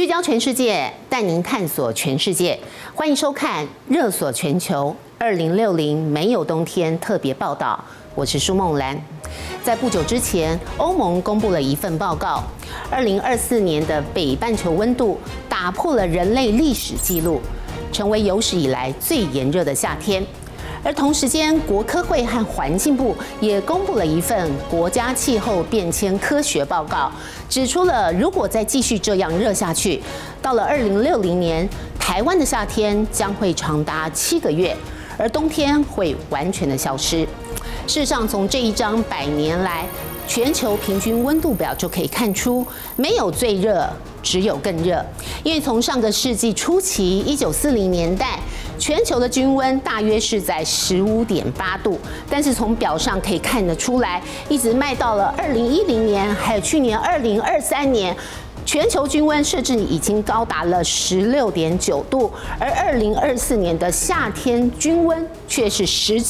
聚焦全世界，带您探索全世界。欢迎收看《热锁全球2060没有冬天》特别报道。我是舒梦兰。在不久之前，欧盟公布了一份报告，2024年的北半球温度打破了人类历史纪录，成为有史以来最炎热的夏天。而同时间，国科会和环境部也公布了一份国家气候变迁科学报告，指出了如果再继续这样热下去，到了2060年，台湾的夏天将会长达7个月，而冬天会完全的消失。事实上，从这一张100年来全球平均温度表就可以看出，没有最热，只有更热。因为从上个世纪初期，1940年代，全球的均温大约是在15.8度，但是从表上可以看得出来，一直卖到了2010年，还有去年2023年。全球均温甚至已经高达了16.9度，而2024年的夏天均温却是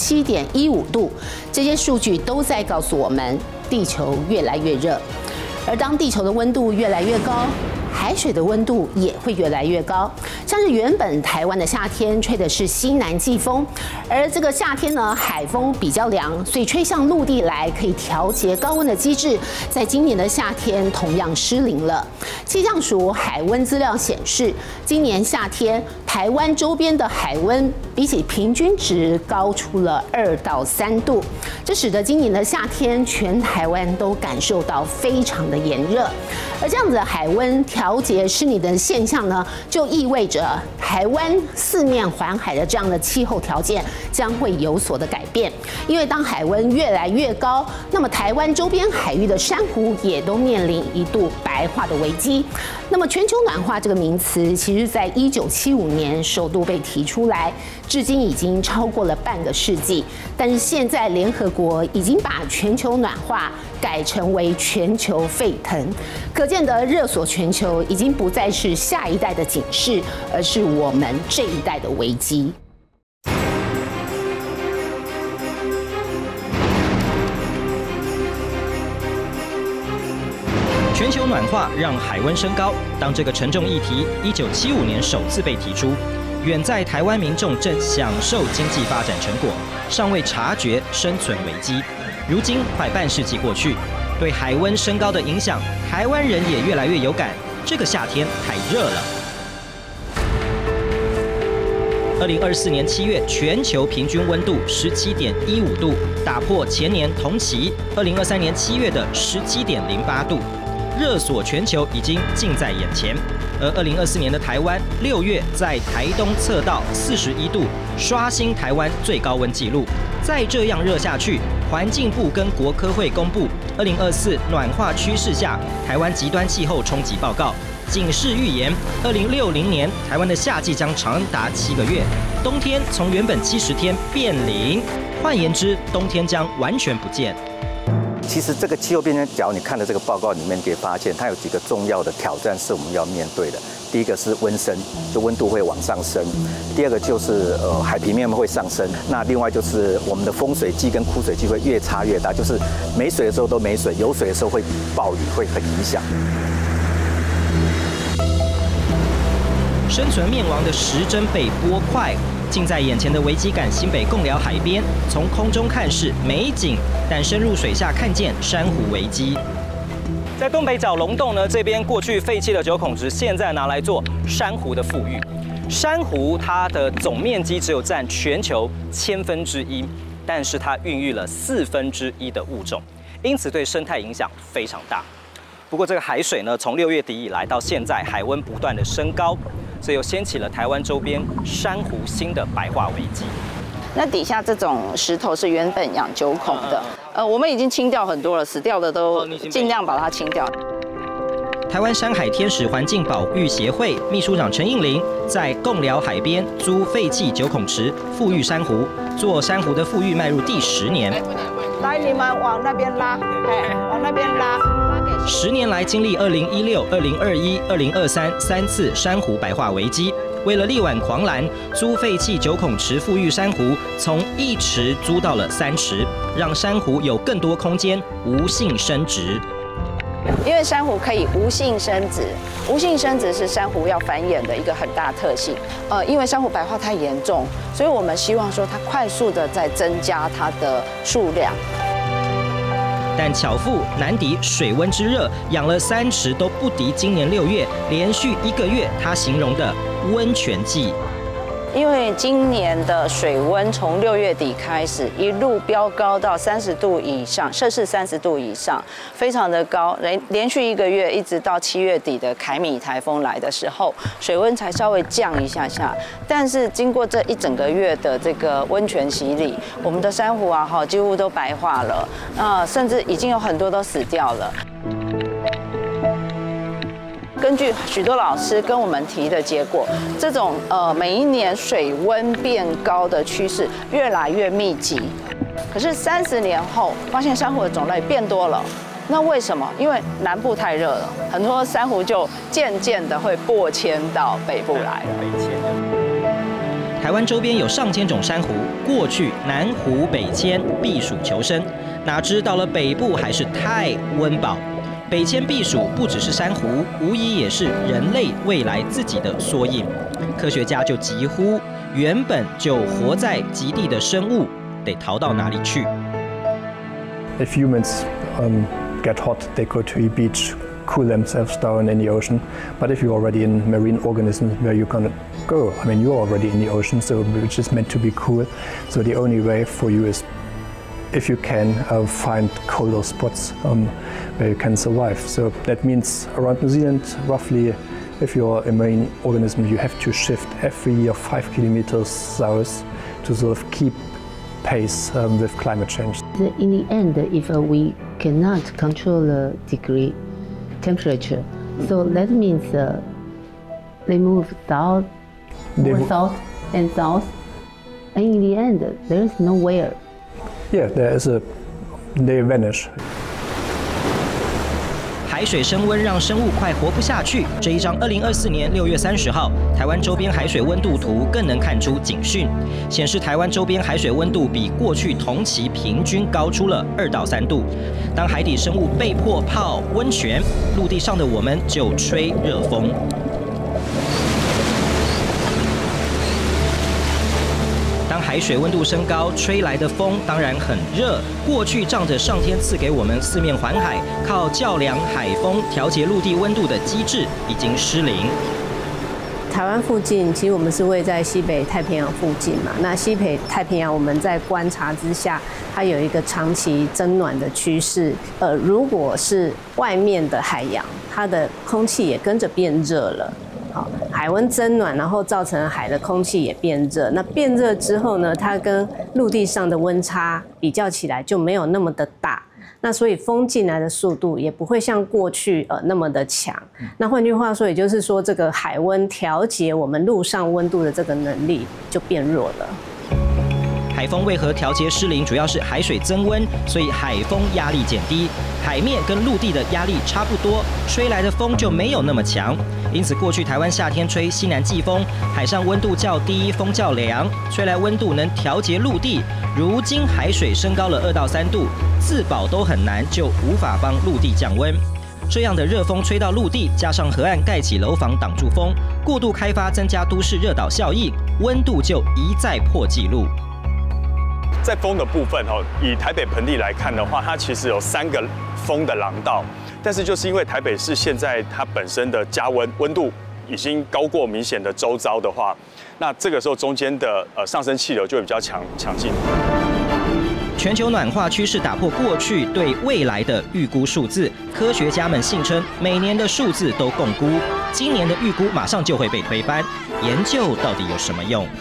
17.15度。这些数据都在告诉我们，地球越来越热。而当地球的温度越来越高，海水的温度也会越来越高。像是原本台湾的夏天吹的是西南季风，而这个夏天呢，海风比较凉，所以吹向陆地来可以调节高温的机制，在今年的夏天同样失灵了。气象署海温资料显示，今年夏天台湾周边的海温比起平均值高出了2到3度，这使得今年的夏天全台湾都感受到非常的炎热。而这样子的海温调节湿冷的现象呢，就意味着台湾四面环海的这样的气候条件将会有所的改变。因为当海温越来越高，那么台湾周边海域的珊瑚也都面临一度白化的危机。那么全球暖化这个名词，其实在1975年首度被提出来，至今已经超过了半个世纪。但是现在联合国已经把全球暖化改成为全球沸腾，可见的热锁全球已经不再是下一代的警示，而是我们这一代的危机。 全球暖化让海温升高。当这个沉重议题1975年首次被提出，远在台湾民众正享受经济发展成果，尚未察觉生存危机。如今快半世纪过去，对海温升高的影响，台湾人也越来越有感。这个夏天太热了。2024年7月，全球平均温度17.15度，打破前年同期2023年7月的17.08度。热锁全球已经近在眼前，而2024年的台湾6月在台东测到41度，刷新台湾最高温纪录。再这样热下去，环境部跟国科会公布2024暖化趋势下台湾极端气候冲击报告，警示预言2060年台湾的夏季将长达7个月，冬天从原本70天变0，换言之，冬天将完全不见。 其实这个气候变迁，假如你看了这个报告里面，可以发现它有几个重要的挑战是我们要面对的。第一个是温升，就温度会往上升；第二个就是海平面会上升。那另外就是我们的丰水季跟枯水季会越差越大，就是没水的时候都没水，有水的时候会暴雨，会很影响。 生存灭亡的时针被拨快。近在眼前的危机感，新北贡寮海边，从空中看是美景，但深入水下看见珊瑚危机。在东北角龙洞呢，这边过去废弃的9孔池，现在拿来做珊瑚的富裕。珊瑚它的总面积只有占全球1/1000，但是它孕育了1/4的物种，因此对生态影响非常大。不过这个海水呢，从6月底以来到现在，海温不断的升高。所以又掀起了台湾周边珊瑚新的白化危机。 那底下这种石头是原本养9孔的，我们已经清掉很多了，死掉的都尽量把它清掉。 台湾山海天使环境保育协会秘书长陈应麟在贡寮海边租废弃9孔池，富裕珊瑚，做珊瑚的富裕迈入第10年。 来，你们往那边拉，往那边拉。 10年来经历2016、2021、2023 3次珊瑚白化危机，为了力挽狂澜，租废弃9孔池富裕珊瑚，从1池租到了3池，让珊瑚有更多空间无性生殖。 因为珊瑚可以无性生殖，无性生殖是珊瑚要繁衍的一个很大特性。因为珊瑚白化太严重，所以我们希望说它快速的在增加它的数量。 但巧妇难敌水温之热，养了3池都不敌今年6月连续1个月他形容的温泉季。 因为今年的水温从6月底开始一路飙高到30度以上，摄氏30度以上，非常的高。连续1个月，一直到7月底的凯米台风来的时候，水温才稍微降一下下。但是经过这1整个月的这个温泉洗礼，我们的珊瑚啊几乎都白化了，甚至已经有很多都死掉了。根据许多老师跟我们提的结果，这种每一年水温变高的趋势越来越密集。可是30年后，发现珊瑚的种类变多了。那为什么？因为南部太热了，很多珊瑚就渐渐的会播迁到北部来了。 台湾周边有上千种珊瑚，过去南湖北迁避暑求生，哪知到了北部还是太温饱。北迁避暑不只是珊瑚，无疑也是人类未来自己的缩影。科学家就疾呼，原本就活在极地的生物，得逃到哪里去 ？If humans get hot, they go to a beach, cool themselves down in the ocean. But if you're already in marine organisms, where you can go? I mean, you're already in the ocean, so which is meant to be cool. So the only way for you is, if you can, find colder spots where you can survive. So that means around New Zealand, roughly, if you're a marine organism, you have to shift every year 5 kilometers south to sort of keep pace with climate change. In the end, if we cannot control the degree temperature, so that means they move south, more south and south, and in the end, there is nowhere. Yeah, they vanish. 海水升温让生物快活不下去。这一张2024年6月30号台湾周边海水温度图更能看出警讯，显示台湾周边海水温度比过去同期平均高出了2到3度。当海底生物被迫泡温泉，陆地上的我们就吹热风。当海水温度升高，吹来的风当然很热。过去仗着上天赐给我们四面环海，靠较量海风调节陆地温度的机制已经失灵。 台湾附近，其实我们是位在西北太平洋附近嘛。那西北太平洋，我们在观察之下，它有一个长期增暖的趋势。如果是外面的海洋，它的空气也跟着变热了。好，海温增暖，然后造成海的空气也变热。那变热之后呢，它跟陆地上的温差比较起来就没有那么的大。那所以风进来的速度也不会像过去那么的强。那换句话说，也就是说，这个海温调节我们陆上温度的这个能力就变弱了。 海风为何调节失灵？主要是海水增温，所以海风压力减低，海面跟陆地的压力差不多，吹来的风就没有那么强。因此，过去台湾夏天吹西南季风，海上温度较低，风较凉，吹来温度能调节陆地。如今海水升高了2到3度，自保都很难，就无法帮陆地降温。这样的热风吹到陆地，加上河岸盖起楼房挡住风，过度开发增加都市热岛效应，温度就一再破纪录。 在风的部分以台北盆地来看的话，它其实有3个风的廊道，但是就是因为台北市现在它本身的加温度已经高过明显的周遭的话，那这个时候中间的上升气流就会比较强劲。 全球暖化趋势打破过去对未来的预估数字，科学家们信称每年的数字都共估，今年的预估马上就会被推翻。研究到底有什么用？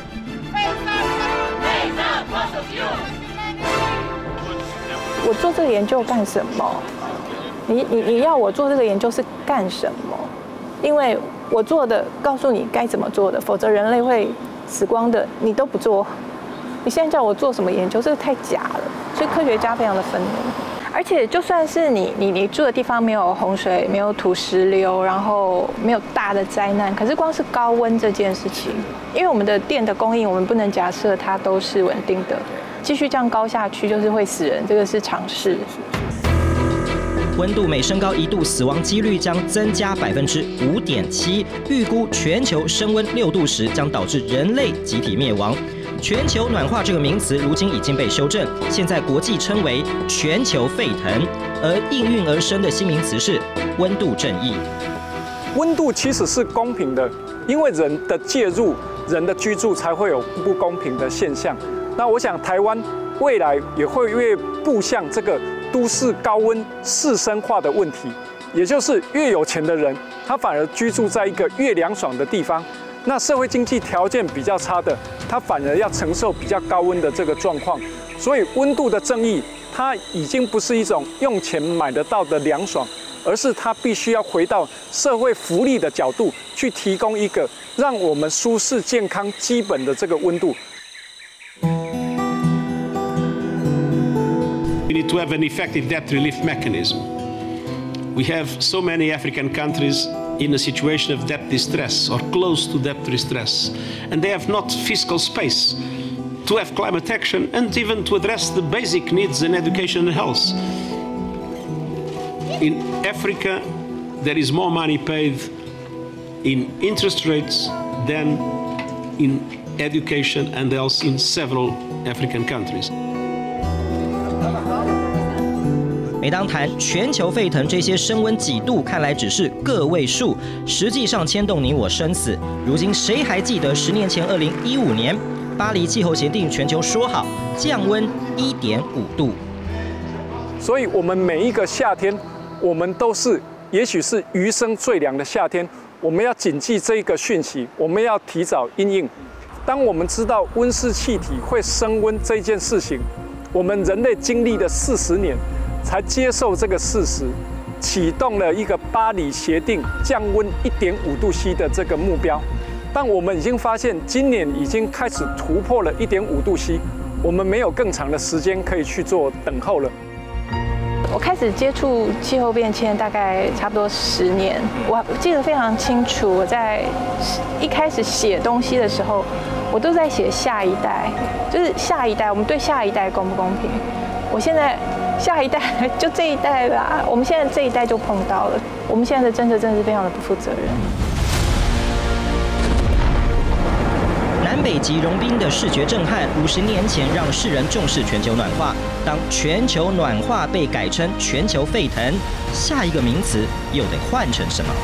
我做这个研究干什么？你要我做这个研究是干什么？因为我做的告诉你该怎么做的，否则人类会死光的。你都不做，你现在叫我做什么研究？这个太假了。所以科学家非常的愤怒。而且就算是你住的地方没有洪水，没有土石流，然后没有大的灾难，可是光是高温这件事情，因为我们的电的供应，我们不能假设它都是稳定的。继续这样高下去，就是会死人，这个是常识。 温度每升高1度，死亡几率将增加5.7%。预估全球升温6度时，将导致人类集体灭亡。全球暖化这个名词如今已经被修正，现在国际称为全球沸腾，而应运而生的新名词是温度正义。 温度其实是公平的，因为人的介入，人的居住才会有不公平的现象。那我想台湾未来也会越步向这个都市高温士绅化的问题，也就是越有钱的人，他反而居住在一个越凉爽的地方。那社会经济条件比较差的，他反而要承受比较高温的这个状况。所以温度的正义，它已经不是一种用钱买得到的凉爽，而是它必须要回到社会福利的角度，去提供一个让我们舒适健康基本的这个温度。 We need to have an effective debt relief mechanism. We have so many African countries in a situation of debt distress or close to debt distress, and they have not fiscal space to have climate action and even to address the basic needs in education and health. In Africa, there is more money paid in interest rates than in education and health in several African countries. 每当谈全球沸腾，这些升温几度看来只是个位数，实际上牵动你我生死。如今谁还记得10年前2015年巴黎气候协定全球说好降温1.5度？ 所以我们每一个夏天，我们都是也许是余生最凉的夏天，我们要谨记这一个讯息，我们要提早因应。当我们知道温室气体会升温这件事情，我们人类经历了40年。才接受这个事实，启动了一个巴黎协定降温1.5度C 的这个目标。但我们已经发现，今年已经开始突破了1.5度C，我们没有更长的时间可以去做等候了。 我开始接触气候变迁大概差不多10年，我记得非常清楚。我在一开始写东西的时候，我都在写下一代，就是下一代，我们对下一代公不公平？我现在。下一代就这一代啦，我们现在这一代就碰到了，我们现在的政策真的是非常的不负责任。 南北极融冰的视觉震撼，50年前让世人重视全球暖化。当全球暖化被改称全球沸腾，下一个名词又得换成什么？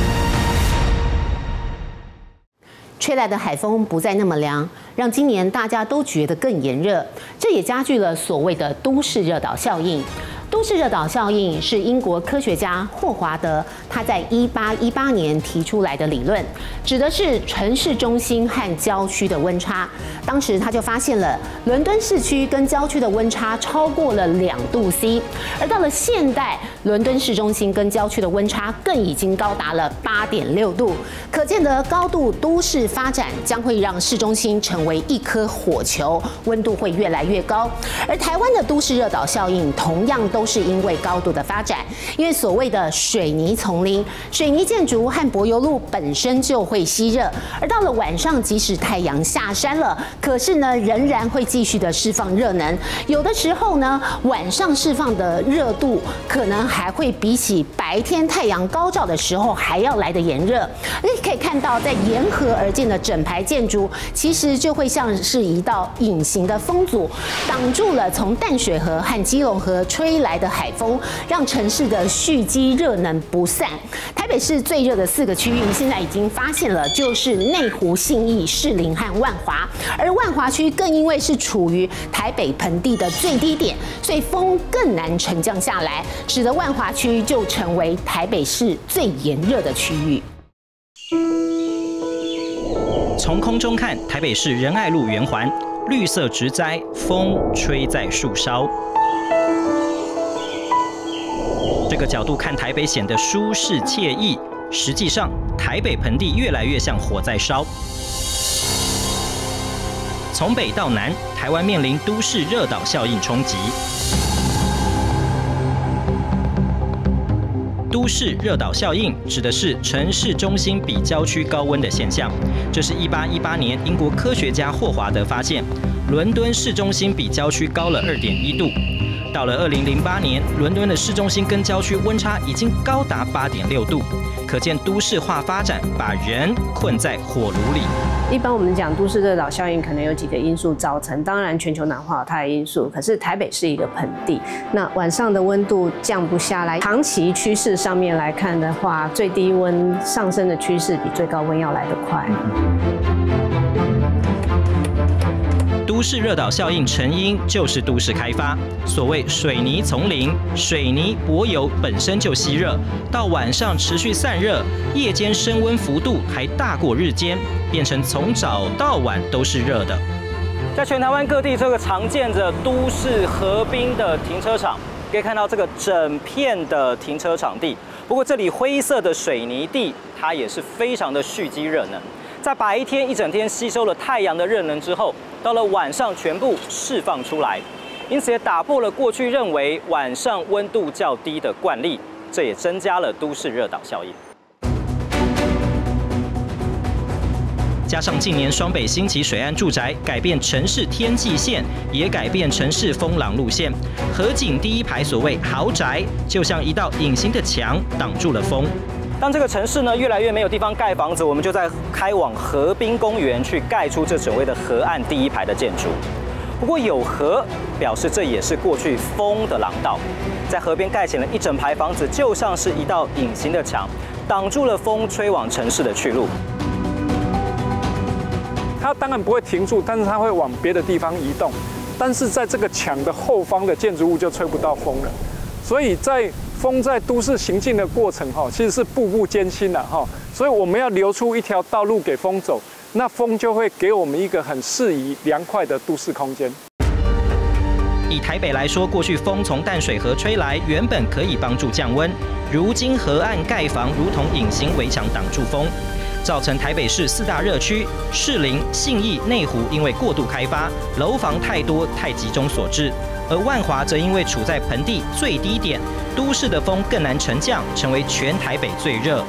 吹来的海风不再那么凉，让今年大家都觉得更炎热，这也加剧了所谓的都市热岛效应。都市热岛效应是英国科学家霍华德他在1818年提出来的理论，指的是城市中心和郊区的温差。当时他就发现了伦敦市区跟郊区的温差超过了2度C， 而到了现代，伦敦市中心跟郊区的温差更已经高达了8.6度。可见得高度都市发展将会让市中心成为一颗火球，温度会越来越高。而台湾的都市热岛效应同样都是因为高度的发展，因为所谓的水泥丛林、水泥建筑和柏油路本身就会吸热，而到了晚上，即使太阳下山了，可是呢，仍然会继续的释放热能。有的时候呢，晚上释放的热度可能还会比起白天太阳高照的时候还要来得炎热。你可以看到，在沿河而建的整排建筑，其实就会像是一道隐形的风阻，挡住了从淡水河和基隆河吹来的海风，让城市的蓄积热能不散。台北市最热的4个区域，现在已经发现了，就是内湖、信义、士林和万华。而万华区更因为是处于台北盆地的最低点，所以风更难沉降下来，使得万华区就成为台北市最炎热的区域。 从空中看，台北市仁爱路圆环，绿色植栽，风吹在树梢。这个角度看台北显得舒适惬意，实际上台北盆地越来越像火在烧。从北到南，台湾面临都市热岛效应冲击。都市热岛效应指的是城市中心比郊区高温的现象。这是1818年英国科学家霍华德发现，伦敦市中心比郊区高了2.1度。 到了2008年，伦敦的市中心跟郊区温差已经高达8.6度，可见都市化发展把人困在火炉里。 一般我们讲都市热岛效应，可能有几个因素造成。当然，全球暖化有它的因素，可是台北是一个盆地，那晚上的温度降不下来。长期趋势上面来看的话，最低温上升的趋势比最高温要来得快。 都市热岛效应成因就是都市开发。所谓水泥丛林，水泥柏油本身就吸热，到晚上持续散热，夜间升温幅度还大过日间，变成从早到晚都是热的。在全台湾各地这个常见的都市河滨的停车场，可以看到这个整片的停车场地。不过这里灰色的水泥地，它也是非常的蓄积热能。在白天一整天吸收了太阳的热能之后，到了晚上全部释放出来，因此也打破了过去认为晚上温度较低的惯例，这也增加了都市热岛效应。加上近年双北兴起水岸住宅，改变城市天际线，也改变城市风廊路线。河景第一排所谓豪宅，就像一道隐形的墙，挡住了风。当这个城市呢越来越没有地方盖房子，我们就在开往河滨公园去盖出这所谓的河岸第一排的建筑。不过有河表示这也是过去风的廊道，在河边盖起了一整排房子，就像是一道隐形的墙，挡住了风吹往城市的去路。 它当然不会停住，但是它会往别的地方移动。但是在这个墙的后方的建筑物就吹不到风了，所以风在都市行进的过程其实是步步艰辛的所以我们要留出一条道路给风走，那风就会给我们一个很适宜、凉快的都市空间。 以台北来说，过去风从淡水河吹来，原本可以帮助降温，如今河岸盖房如同隐形围墙挡住风，造成台北市4大热区士林、信义、内湖因为过度开发，楼房太多太集中所致。而万华则因为处在盆地最低点，都市的风更难沉降，成为全台北最热。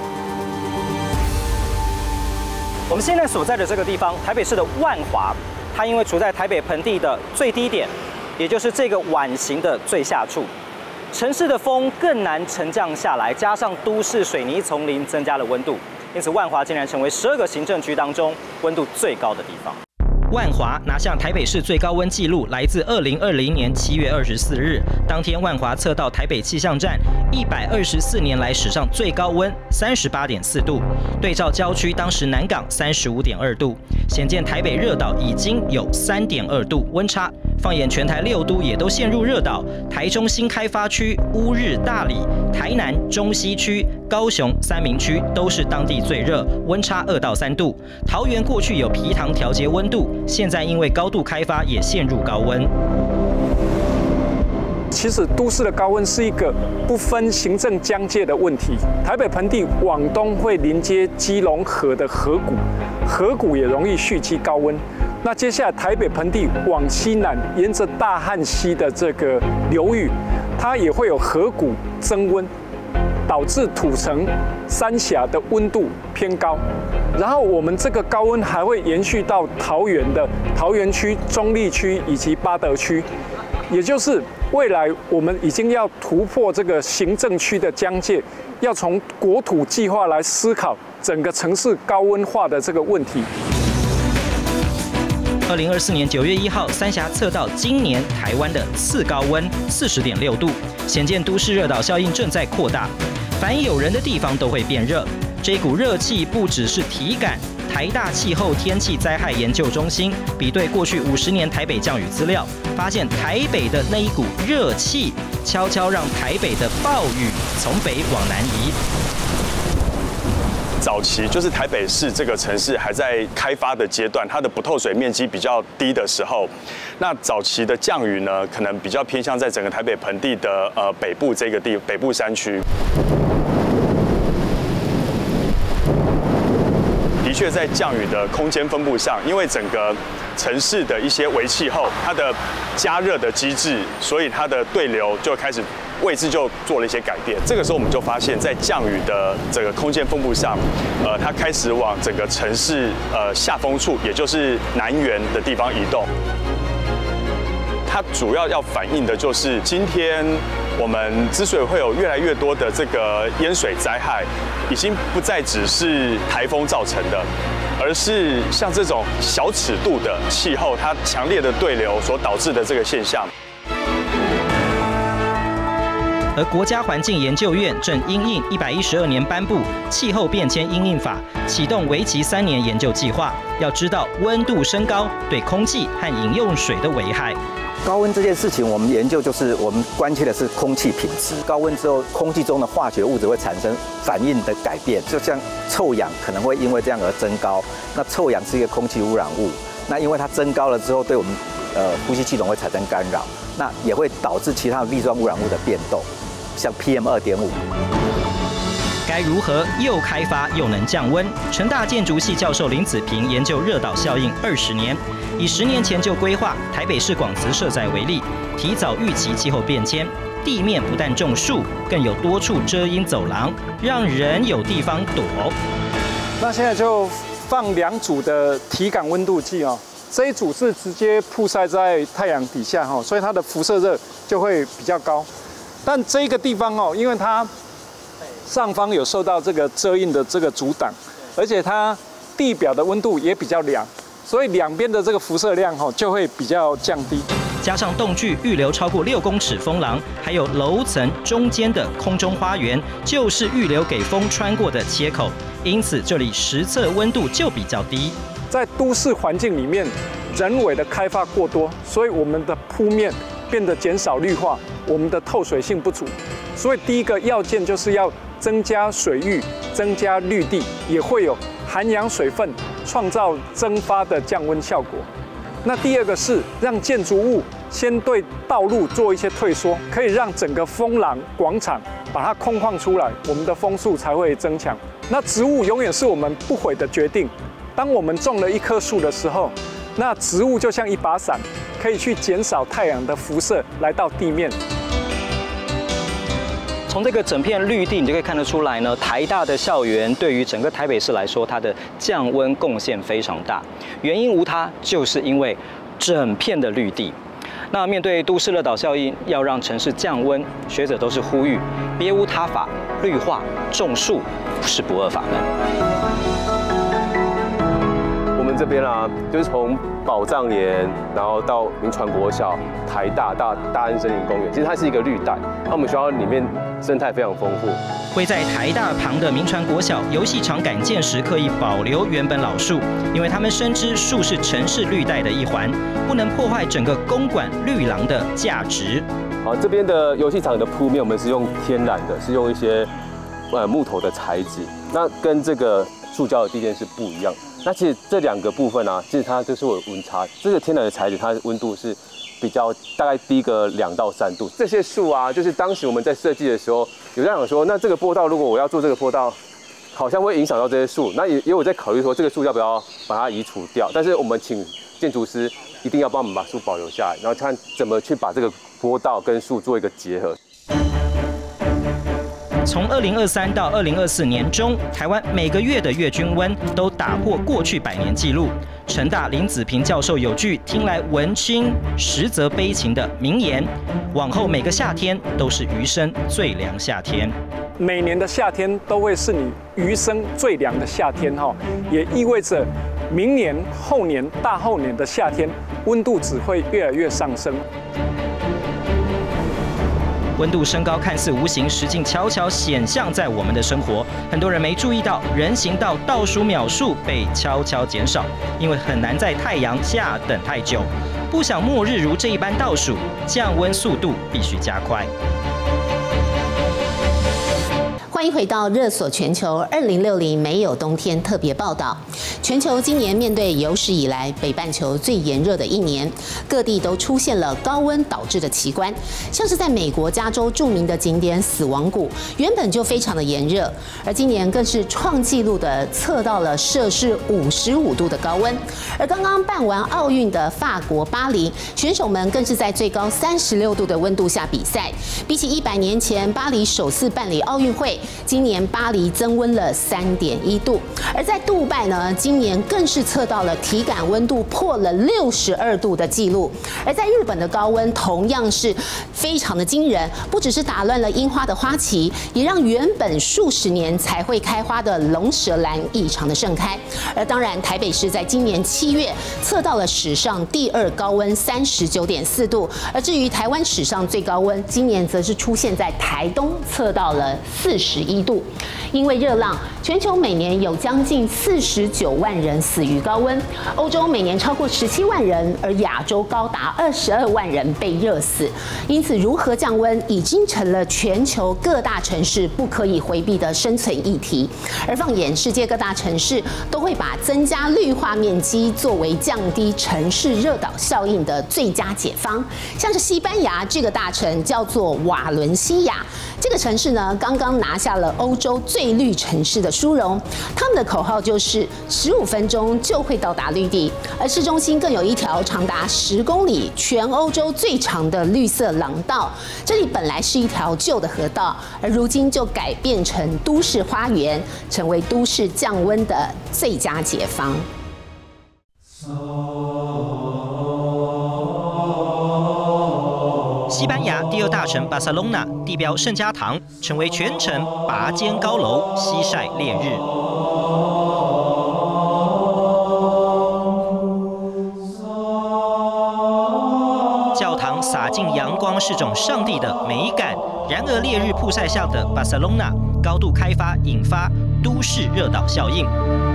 我们现在所在的这个地方，台北市的万华，它因为处在台北盆地的最低点，也就是这个碗形的最下处，城市的风更难沉降下来，加上都市水泥丛林增加了温度，因此万华竟然成为12个行政区当中温度最高的地方。万华拿下台北市最高温纪录，来自2020年7月24日。当天，万华测到台北气象站124年来史上最高温38.4度，对照郊区当时南港35.2度，显见台北热岛已经有3.2度温差。放眼全台6都也都陷入热岛，台中新开发区、乌日、大里、台南中西区、高雄三民区都是当地最热，温差2到3度。桃园过去有皮塘调节温度，现在因为高度开发也陷入高温。 其实都市的高温是一个不分行政疆界的问题。台北盆地往东会临接基隆河的河谷，河谷也容易蓄积高温。那接下来台北盆地往西南，沿着大汉溪的这个流域，它也会有河谷增温，导致土城、三峡的温度偏高。然后我们这个高温还会延续到桃园的桃园区、中坜区以及八德区，也就是未来我们已经要突破这个行政区的疆界，要从国土计划来思考整个城市高温化的这个问题。 2024年9月1号，三峡测到今年台湾的次高温40.6度，显见都市热岛效应正在扩大。凡有人的地方都会变热，这一股热气不只是体感。台大气候天气灾害研究中心比对过去50年台北降雨资料，发现台北的那一股热气，悄悄让台北的暴雨从北往南移。 早期就是台北市这个城市还在开发的阶段，它的不透水面积比较低的时候，那早期的降雨呢，可能比较偏向在整个台北盆地的北部这个北部山区。的确，在降雨的空间分布上，因为整个城市的一些微气候，它的加热的机制，所以它的对流就开始位置就做了一些改变。这个时候我们就发现，在降雨的这个空间分布上，它开始往整个城市下风处，也就是南缘的地方移动。 它主要要反映的就是今天我们之所以会有越来越多的这个淹水灾害，已经不再只是台风造成的，而是像这种小尺度的气候，它强烈的对流所导致的这个现象。 而国家环境研究院正因应112年颁布《气候变迁因应法》，启动为期3年研究计划。要知道温度升高对空气和饮用水的危害。 高温这件事情，我们研究就是我们关切的是空气品质。高温之后，空气中的化学物质会产生反应的改变，就像臭氧可能会因为这样而增高。那臭氧是一个空气污染物，那因为它增高了之后，对我们呼吸系统会产生干扰，那也会导致其他的粒状污染物的变动，像 PM2.5。 该如何又开发又能降温？成大建筑系教授林子平研究热岛效应20年，以10年前就规划台北市广慈社宅为例，提早预期气候变迁，地面不但种树，更有多处遮阴走廊，让人有地方躲。 那现在就放2组的体感温度计哦，这一组是直接曝晒在太阳底下哈，所以它的辐射热就会比较高。但这个地方哦，因为它上方有受到这个遮阴的这个阻挡，而且它地表的温度也比较凉，所以两边的这个辐射量就会比较降低。 加上洞距预留超过6公尺风廊，还有楼层中间的空中花园，就是预留给风穿过的切口，因此这里实测温度就比较低。 在都市环境里面，人为的开发过多，所以我们的铺面变得减少绿化，我们的透水性不足，所以第一个要件就是要增加水域，增加绿地，也会有涵养水分，创造蒸发的降温效果。那第二个是让建筑物先对道路做一些退缩，可以让整个风廊广场把它空旷出来，我们的风速才会增强。那植物永远是我们不悔的决定。当我们种了一棵树的时候，那植物就像一把伞，可以去减少太阳的辐射来到地面。 从这个整片绿地，你就可以看得出来呢，台大的校园对于整个台北市来说，它的降温贡献非常大。原因无他，就是因为整片的绿地。那面对都市热岛效应，要让城市降温，学者都是呼吁别无他法，绿化种树是不二法门。 我们这边啊，就是从宝藏岩，然后到民传国小、台大、大安森林公园，其实它是一个绿带。那我们学校里面生态非常丰富。 会在台大旁的民传国小游戏场改建时，刻意保留原本老树，因为他们深知树是城市绿带的一环，不能破坏整个公馆绿廊的价值。 好，这边的游戏场的铺面，我们是用天然的，是用一些木头的材质，那跟这个塑胶的地垫是不一样。那其实这2个部分啊，其实它就是有温差。这个天然的材质，它的温度是比较大概低个2到3度。这些树啊，就是当时我们在设计的时候，有家长说，那这个坡道如果我要做这个坡道，好像会影响到这些树。那也有在考虑说，这个树要不要把它移除掉？但是我们请建筑师一定要帮我们把树保留下来，然后看怎么去把这个坡道跟树做一个结合。 从2023到2024年中，台湾每个月的月均温都打破过去100年纪录。成大林子平教授有句听来文青实则悲情的名言：往后每个夏天都是余生最凉夏天。 每年的夏天都会是你余生最凉的夏天哈，也意味着明年、后年、大后年的夏天温度只会越来越上升。 温度升高看似无形，实境悄悄显象在我们的生活。很多人没注意到，人行道倒数秒数被悄悄减少，因为很难在太阳下等太久。不想末日如这一般倒数，降温速度必须加快。 欢迎回到热锁全球2060没有冬天特别报道。全球今年面对有史以来北半球最炎热的一年，各地都出现了高温导致的奇观，像是在美国加州著名的景点死亡谷，原本就非常的炎热，而今年更是创纪录的测到了摄氏55度的高温。而刚刚办完奥运的法国巴黎，选手们更是在最高36度的温度下比赛，比起100年前巴黎首次办理奥运会， 今年巴黎增温了3.1度，而在杜拜呢，今年更是测到了体感温度破了62度的记录。而在日本的高温同样是非常的惊人，不只是打乱了樱花的花期，也让原本数十年才会开花的龙舌兰异常的盛开。而当然，台北市在今年7月测到了史上第2高温39.4度，而至于台湾史上最高温，今年则是出现在台东，测到了41度。因为热浪，全球每年有将近49万人死于高温，欧洲每年超过17万人，而亚洲高达22万人被热死。因此，如何降温已经成了全球各大城市不可以回避的生存议题。而放眼世界各大城市，都会把增加绿化面积作为降低城市热岛效应的最佳解方。像是西班牙这个大城叫做瓦伦西亚，这个城市呢刚刚拿下了欧洲最绿城市的殊荣。他们的口号就是15分钟就会到达绿地，而市中心更有一条长达10公里、全欧洲最长的绿色廊道。这里本来是一条旧的河道，而如今就改变成都市花园，成为都市降温的最佳解方。 西班牙第2大城巴塞隆纳地标圣家堂成为全城拔尖高楼，西晒烈日。教堂洒进阳光是种上帝的美感，然而烈日曝晒下的巴塞隆纳高度开发，引发都市热岛效应。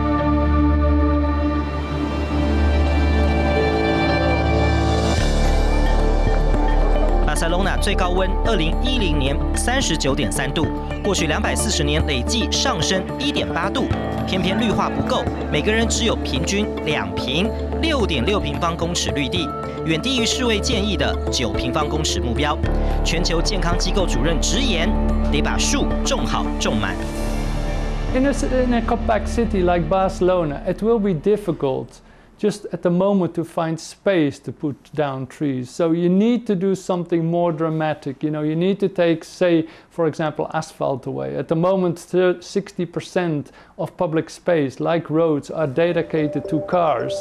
巴塞隆纳最高温2010年39.3度，过去240年累计上升1.8度。偏偏绿化不够，每个人只有平均2坪，6.6平方公尺绿地，远低于世卫建议的9平方公尺目标。全球健康机构主任直言，得把树种好种满。 In a compact city like Barcelona, it will be difficult just at the moment to find space to put down trees. So you need to do something more dramatic. You know, you need to take, say, for example, asphalt away. At the moment, 60% of public space, like roads, are dedicated to cars.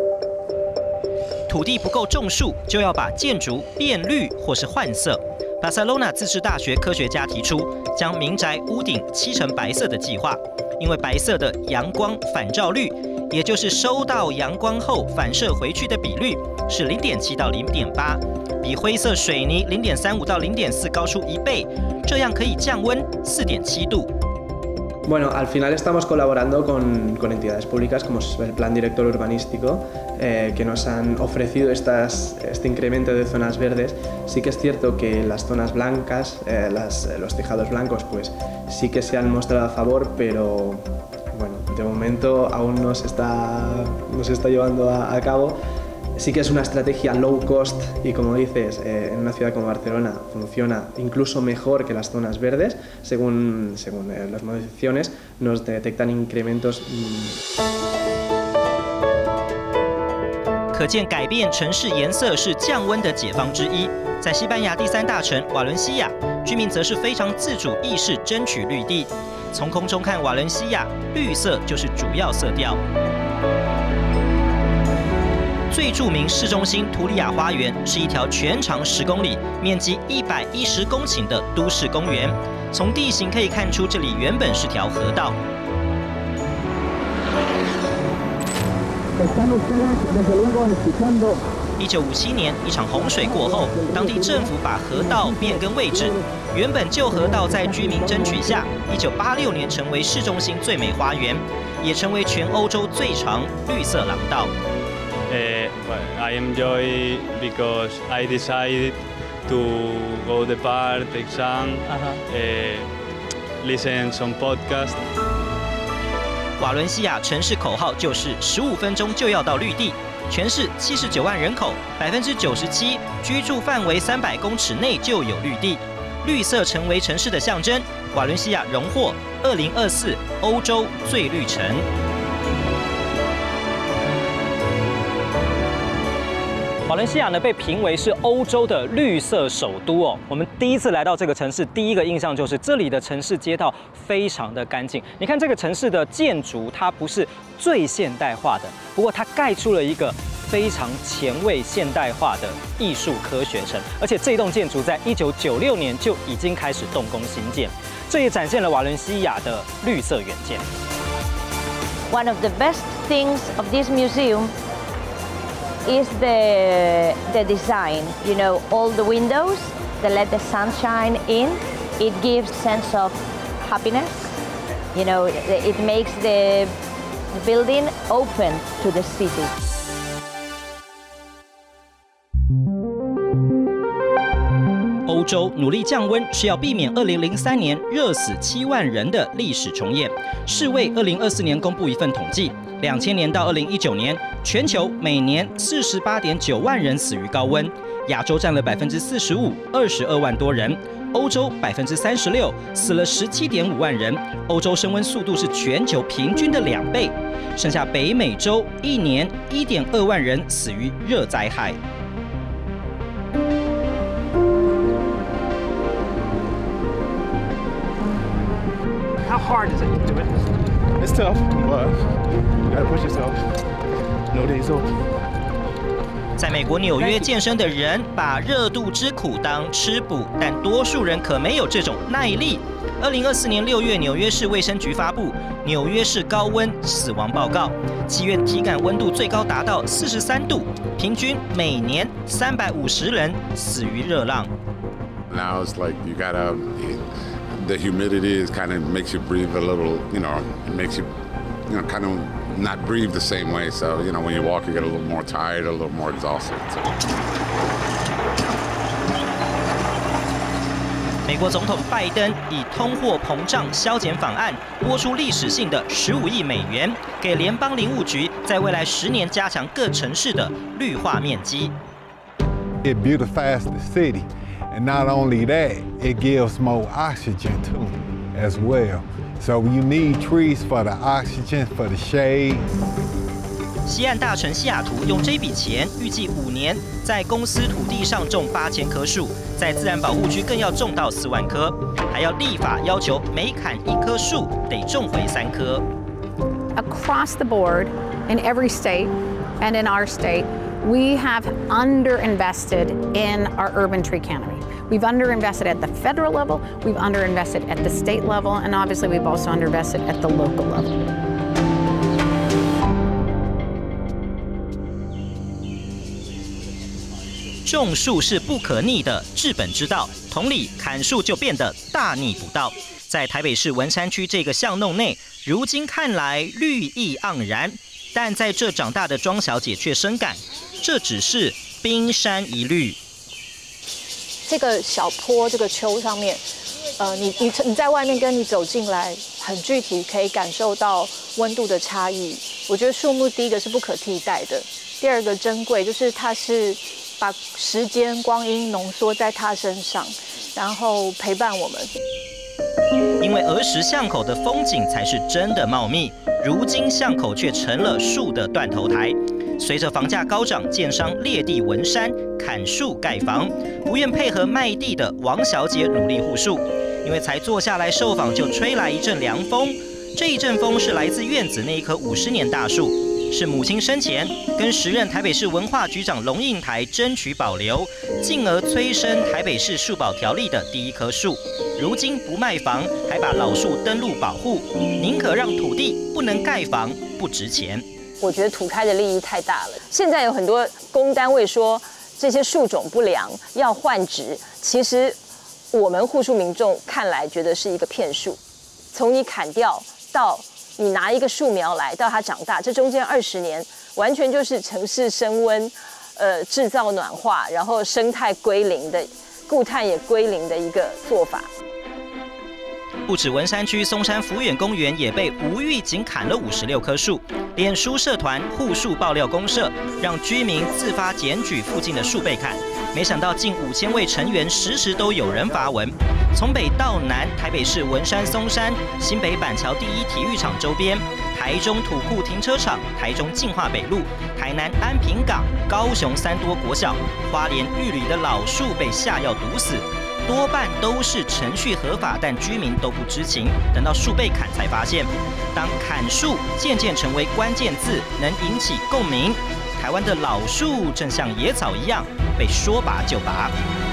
土地不够种树，就要把建筑变绿或是换色。巴塞罗那自治大学科学家提出，将民宅屋顶漆成白色的计划，因为白色的阳光反照率，也就是收到阳光后反射回去的比率是0.7到0.8，比灰色水泥0.35到0.4高出1倍，这样可以降温4.7度。 Bueno, al final estamos colaborando con entidades públicas como el Plan Director Urbanístico, que nos han ofrecido este incremento de zonas verdes. Sí que es cierto que las zonas blancas, los tejados blancos, pues sí que se han mostrado a favor, pero bueno, de momento aún no se está llevando a cabo. Sí que es una estrategia low cost y, como dices, en una ciudad como Barcelona funciona incluso mejor que las zonas verdes. Según las modificaciones nos detectan incrementos. 可见改变城市颜色是降温的解方之一。在西班牙第3大城瓦伦西亚，居民则是非常自主意识争取绿地。从空中看瓦伦西亚，绿色就是主要色调。最著名市中心图里亚花园是一条全长10公里、面积110公顷的都市公园。从地形可以看出，这里原本是条河道。1957年，一场洪水过后，当地政府把河道变更位置。原本旧河道在居民争取下，1986年成为市中心最美花园，也成为全欧洲最长绿色廊道。 I enjoy because I decided to go the park, take sun, listen some podcast. 瓦伦西亚城市口号就是15分钟就要到绿地。全市79万人口，97%居住范围300公尺内就有绿地，绿色成为城市的象征。瓦伦西亚荣获2024欧洲最绿城。 瓦伦西亚呢被评为是欧洲的绿色首都哦。我们第一次来到这个城市，第一个印象就是这里的城市街道非常的干净。你看这个城市的建筑，它不是最现代化的，不过它盖出了一个非常前卫现代化的艺术科学城，而且这栋建筑在1996年就已经开始动工兴建，这也展现了瓦伦西亚的绿色远见。 One of the best things of this museum is the design. You know, all the windows that let the sunshine in. It gives sense of happiness. You know, it makes the building open to the city. 欧洲努力降温，是要避免2003年热死7万人的历史重演。世卫2024年公布一份统计，2000年到2019年，全球每年48.9万人死于高温，亚洲占了45%，22万多人；欧洲36%，死了17.5万人。欧洲升温速度是全球平均的2倍，剩下北美洲一年1.2万人死于热灾害。 How hard is it to do it? It's tough, but you gotta push yourself. No days off. 在美国纽约健身的人把热度之苦当吃补，但多数人可没有这种耐力。2024年6月，纽约市卫生局发布纽约市高温死亡报告，7月体感温度最高达到43度，平均每年350人死于热浪。 Now it's like you gotta. The humidity is kind of makes you breathe a little, it makes you, kind of not breathe the same way. So, when you walk, you get a little more tired, a little more exhausted. 美国总统拜登以通货膨胀削减法案拨出历史性的15亿美元，给联邦林务局在未来10年加强各城市的绿化面积。 It beautifies the city. And not only that, it gives more oxygen too, as well. So you need trees for the oxygen, for the shade. 西岸大城西雅图用这笔钱，预计5年在公司土地上种8000棵树，在自然保护区更要种到4万棵，还要立法要求每砍1棵树得种回3棵。 Across the board, in every state, and in our state, we have underinvested in our urban tree canopy. We've underinvested at the federal level, we've underinvested at the state level, and obviously we've also underinvested at the local level. 种树是不可逆的治本之道，同理，砍树就变得大逆不道。在台北市文山区这个巷弄内，如今看来绿意盎然，但在这长大的庄小姐却深感，这只是冰山一隅。 这个小坡，这个丘上面，你在外面跟你走进来，很具体可以感受到温度的差异。我觉得树木第一个是不可替代的，第二个珍贵就是它是把时间光阴浓缩在它身上，然后陪伴我们。 因为儿时巷口的风景才是真的茂密，如今巷口却成了树的断头台。随着房价高涨，建商裂地文山，砍树盖房，不愿配合卖地的王小姐努力护树，因为才坐下来受访就吹来一阵凉风，这一阵风是来自院子那一棵50年大树，是母亲生前跟时任台北市文化局长龙应台争取保留，进而催生台北市树保条例的第一棵树。如今不卖房，还把老树登录保护，宁可让土地不能盖房，不值钱。 我觉得土开的利益太大了。现在有很多公单位说这些树种不良，要换植。其实我们护树民众看来觉得是一个骗术。从你砍掉到你拿一个树苗来，到它长大，这中间20年完全就是城市升温，制造暖化，然后生态归零的，固碳也归零的一个做法。 不止文山区松山福远公园也被无预警砍了56棵树，脸书社团护树爆料公社让居民自发检举附近的树被砍，没想到近5000位成员时时都有人发文。从北到南，台北市文山、松山、新北板桥第一体育场周边、 台中土库停车场、台中进化北路、台南安平港、高雄三多国小、花莲玉里的老树被下药毒死，多半都是程序合法，但居民都不知情。等到树被砍才发现，当砍树渐渐成为关键字，能引起共鸣。台湾的老树正像野草一样，被说拔就拔。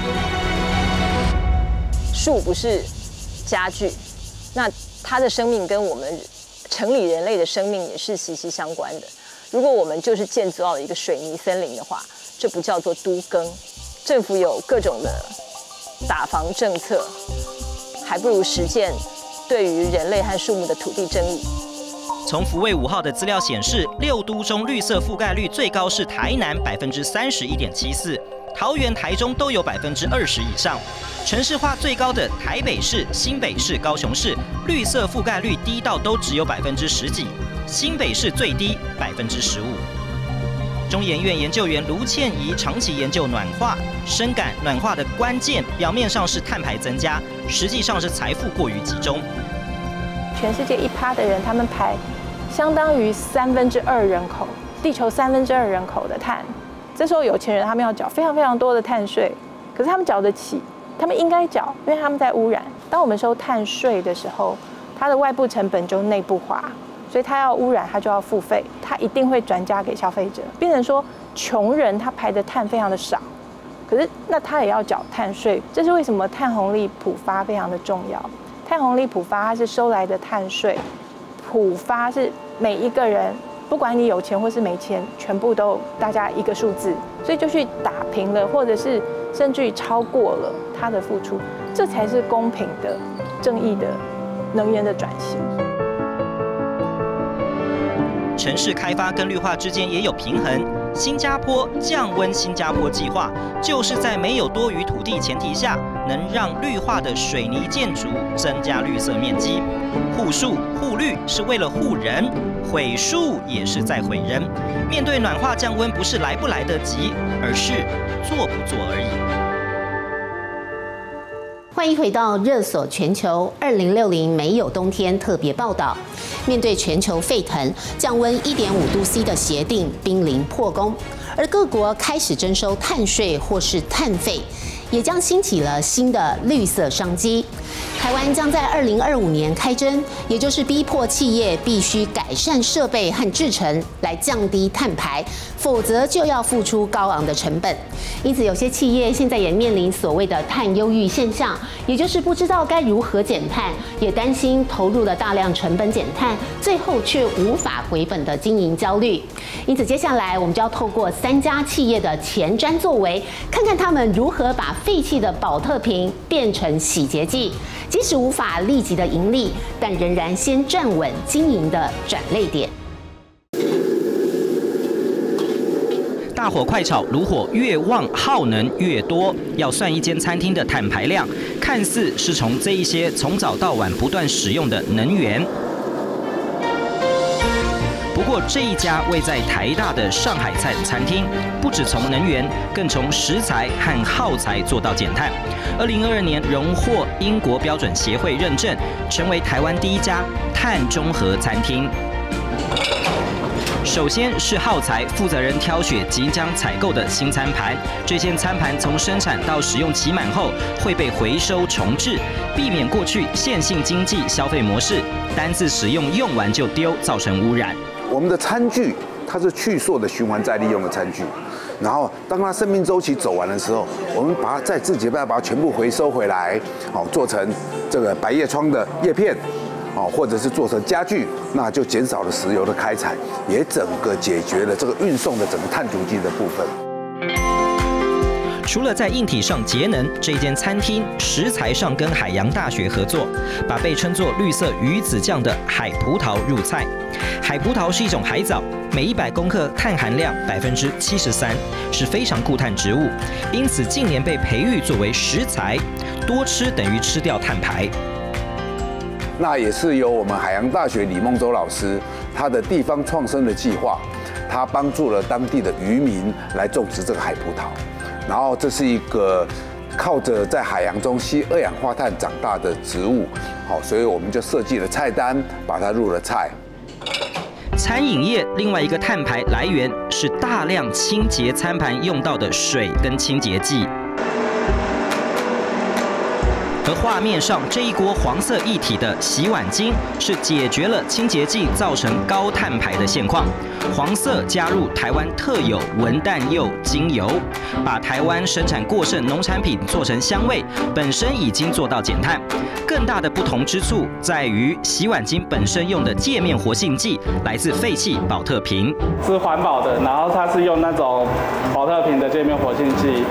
树不是家具，那它的生命跟我们城里人类的生命也是息息相关的。如果我们就是建造了一个水泥森林的话，这不叫做都更。政府有各种的打房政策，还不如实践对于人类和树木的土地正义。 从福卫5号的资料显示，6都中绿色覆盖率最高是台南31.74%，桃园、台中都有20%以上。城市化最高的台北市、新北市、高雄市，绿色覆盖率低到都只有10%几，新北市最低15%。中研院研究员卢倩怡长期研究暖化，深感暖化的关键，表面上是碳排增加，实际上是财富过于集中。 全世界1%的人，他们排相当于2/3人口，地球2/3人口的碳。这时候有钱人他们要缴非常非常多的碳税，可是他们缴得起，他们应该缴，因为他们在污染。当我们收碳税的时候，它的外部成本就内部化，所以他要污染，他就要付费，他一定会转嫁给消费者，变成说穷人他排的碳非常的少，可是那他也要缴碳税。这是为什么碳红利普发非常的重要。碳红利普发，它是收来的碳税，普发是每一个人，不管你有钱或是没钱，全部都大家一个数字，所以就去打平了，或者是甚至于超过了他的付出，这才是公平的、正义的能源的转型。 城市开发跟绿化之间也有平衡。新加坡降温新加坡计划就是在没有多余土地前提下，能让绿化的水泥建筑增加绿色面积。护树护绿是为了护人，毁树也是在毁人。面对暖化降温，不是来不来得及，而是做不做而已。 欢迎回到热锁全球2060没有冬天特别报道。面对全球沸腾，降温1.5度C 的协定濒临破功，而各国开始征收碳税或是碳费，也将兴起了新的绿色商机。台湾将在2025年开征，也就是逼迫企业必须改善设备和制程来降低碳排，否则就要付出高昂的成本。因此，有些企业现在也面临所谓的碳忧郁现象，也就是不知道该如何减碳，也担心投入了大量成本减碳，最后却无法回本的经营焦虑。因此，接下来我们就要透过3家企业的前瞻作为，看看他们如何把废弃的保特瓶变成洗洁剂。即使无法立即的盈利，但仍然先站稳经营的转捩点。 大火快炒，炉火越旺，耗能越多。要算一间餐厅的碳排量，看似是从这一些从早到晚不断使用的能源。不过这一家位在台大的上海菜餐厅，不只从能源，更从食材和耗材做到减碳。2022年荣获英国标准协会认证，成为台湾第1家碳中和餐厅。首先是耗材，负责人挑选即将采购的新餐盘。这些餐盘从生产到使用期满后会被回收重制，避免过去线性经济消费模式，单次使用用完就丢，造成污染。 我们的餐具它是去塑的循环再利用的餐具，然后当它生命周期走完的时候，我们把它再自己把它全部回收回来，做成这个百叶窗的叶片，或者是做成家具，那就减少了石油的开采，也整个解决了这个运送的整个碳足迹的部分。 除了在硬体上节能，这间餐厅食材上跟海洋大学合作，把被称作绿色鱼子酱的海葡萄入菜。海葡萄是一种海藻，每100公克碳含量73%，是非常固碳植物，因此近年被培育作为食材，多吃等于吃掉碳排。 那也是由我们海洋大学李梦洲老师他的地方创生的计划，他帮助了当地的渔民来种植这个海葡萄。然后这是一个靠着在海洋中吸2氧化碳长大的植物，所以我们就设计了菜单，把它入了菜。 餐饮业另外一个碳排来源是大量清洁餐盘用到的水跟清洁剂。而画面上这一锅黄色一体的洗碗巾，是解决了清洁剂造成高碳排的现况。黄色加入台湾特有文旦柚精油，把台湾生产过剩农产品做成香味，本身已经做到减碳。更大的不同之处在于，洗碗巾本身用的界面活性剂来自废弃保特瓶， 是环保的，然后它是用那种保特瓶的界面活性剂。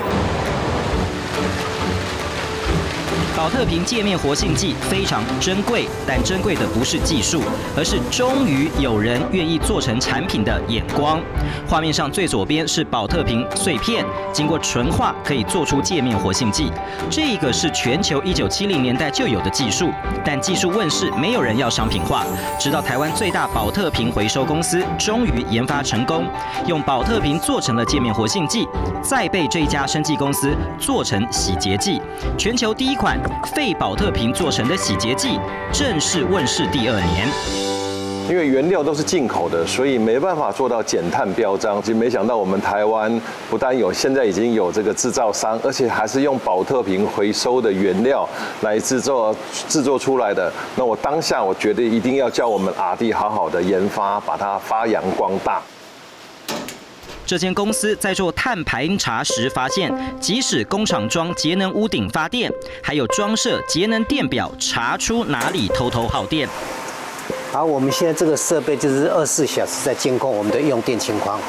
保特瓶界面活性剂非常珍贵，但珍贵的不是技术，而是终于有人愿意做成产品的眼光。画面上最左边是保特瓶碎片，经过纯化可以做出界面活性剂。这个是全球1970年代就有的技术，但技术问世，没有人要商品化。直到台湾最大保特瓶回收公司终于研发成功，用保特瓶做成了界面活性剂，再被这一家生技公司做成洗洁剂。全球第一款废保特瓶做成的洗洁剂正式问世第2年。 因为原料都是进口的，所以没办法做到减碳标章。其实没想到我们台湾不但有，现在已经有这个制造商，而且还是用保特瓶回收的原料来制作出来的。那我当下我觉得一定要叫我们R&D好好的研发，把它发扬光大。 这间公司在做碳排查时发现，即使工厂装节能屋顶发电，还有装设节能电表，查出哪里偷耗电。 而我们现在这个设备就是24小时在监控我们的用电情况。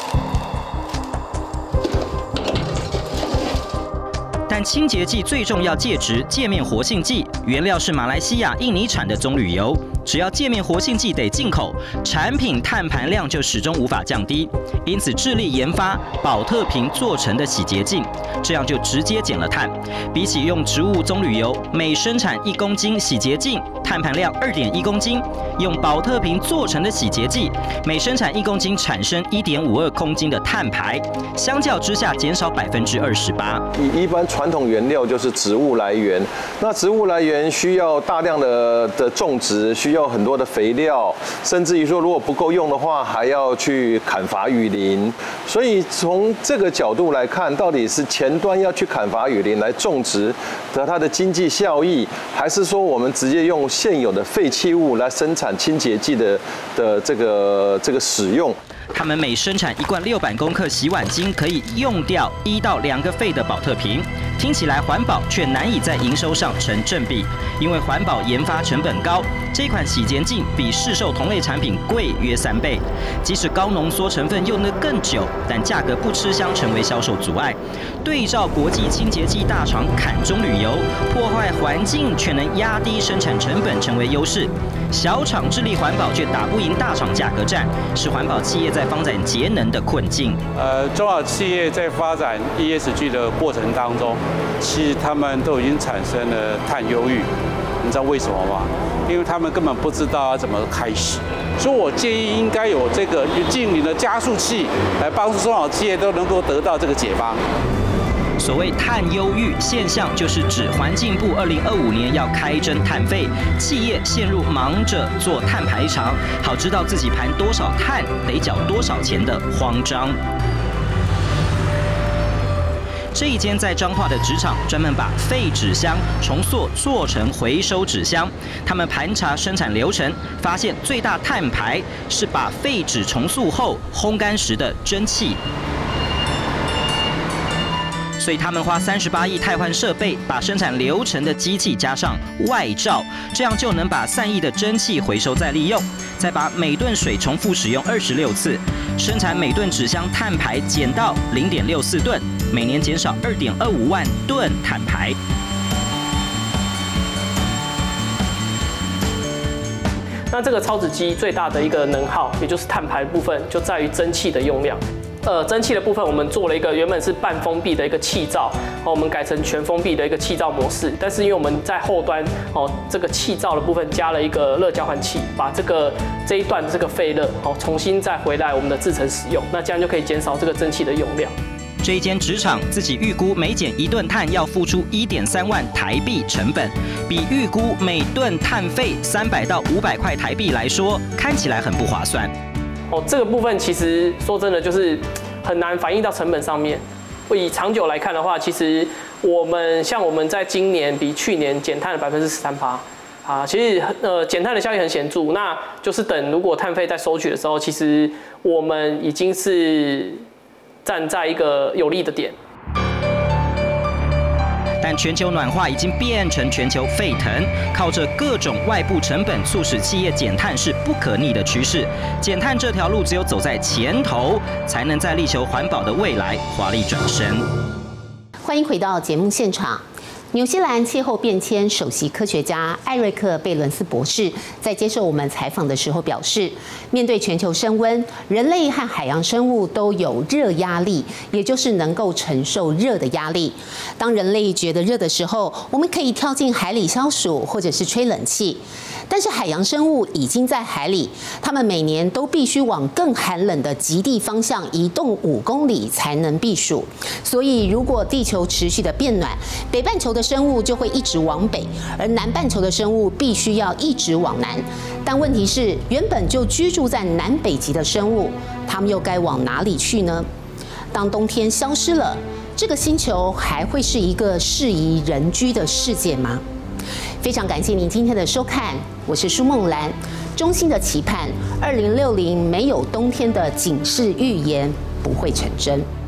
但清洁剂最重要介质界面活性剂，原料是马来西亚、印尼产的棕榈油。只要界面活性剂得进口，产品碳排量就始终无法降低。因此致力研发保特瓶做成的洗洁剂，这样就直接减了碳。比起用植物棕榈油，每生产1公斤洗洁剂，碳排量2.1公斤；用保特瓶做成的洗洁剂，每生产1公斤产生1.52公斤的碳排，相较之下减少28%。 一般传统原料就是植物来源，那植物来源需要大量的种植，需要很多的肥料，甚至于说如果不够用的话，还要去砍伐雨林。所以从这个角度来看，到底是前端要去砍伐雨林来种植得它的经济效益，还是说我们直接用现有的废弃物来生产清洁剂的这个使用？ 他们每生产1罐600公克洗碗巾，可以用掉1到2个废的保特瓶。听起来环保，却难以在营收上成正比，因为环保研发成本高。这款洗洁剂比市售同类产品贵约3倍，即使高浓缩成分用得更久，但价格不吃香，成为销售阻碍。对照国际清洁剂大厂砍棕榈油，破坏环境却能压低生产成本，成为优势。小厂致力环保，却打不赢大厂价格战，是环保企业在发展节能的困境。 中小企业在发展 ESG 的过程当中，其实他们都已经产生了碳忧郁。你知道为什么吗？因为他们根本不知道要怎么开始。所以我建议应该有这个净零的加速器，来帮助中小企业都能够得到这个解方。 所谓碳忧郁现象，就是指环境部2025年要开征碳费，企业陷入忙着做碳排查，好知道自己排多少碳，得缴多少钱的慌张。这一间在彰化的纸厂，专门把废纸箱重塑做成回收纸箱。他们盘查生产流程，发现最大碳排是把废纸重塑后烘干时的蒸汽。所以他们花38亿汰换设备，把生产流程的机器加上外罩，这样就能把散逸的蒸汽回收再利用，再把每吨水重复使用26次，生产每吨纸箱碳排减到0.64吨，每年减少2.25万吨碳排。 那这个超纸机最大的一个能耗，也就是碳排部分，就在于蒸汽的用量。蒸汽的部分，我们做了一个原本是半封闭的一个气罩，我们改成全封闭的一个气罩模式。但是因为我们在后端这个气罩的部分加了一个热交换器，把这一段这个废热重新再回来我们的制程使用，那这样就可以减少这个蒸汽的用量。 这一间纸厂自己预估每减1吨碳要付出1.3万台币成本，比预估每吨碳费300到500块台币来说，看起来很不划算。 这个部分其实说真的就是很难反映到成本上面。以长久来看的话，其实我们在今年比去年减碳了13%。其实减碳的效益很显著，那就是等如果碳费在收取的时候，其实我们已经是站在一个有利的点。 但全球暖化已经变成全球沸腾，靠着各种外部成本促使企业减碳是不可逆的趋势。减碳这条路只有走在前头，才能在力求环保的未来华丽转身。 欢迎回到节目现场。纽西兰气候变迁首席科学家艾瑞克·贝伦斯博士在接受我们采访的时候表示，面对全球升温，人类和海洋生物都有热压力，也就是能够承受热的压力。当人类觉得热的时候，我们可以跳进海里消暑，或者是吹冷气。但是海洋生物已经在海里，它们每年都必须往更寒冷的极地方向移动5公里才能避暑。所以，如果地球持续的变暖，北半球的生物就会一直往北，而南半球的生物必须要一直往南。但问题是，原本就居住在南北极的生物，它们又该往哪里去呢？当冬天消失了，这个星球还会是一个适宜人居的世界吗？非常感谢您今天的收看，我是舒梦兰。衷心的期盼，2060没有冬天的警示预言不会成真。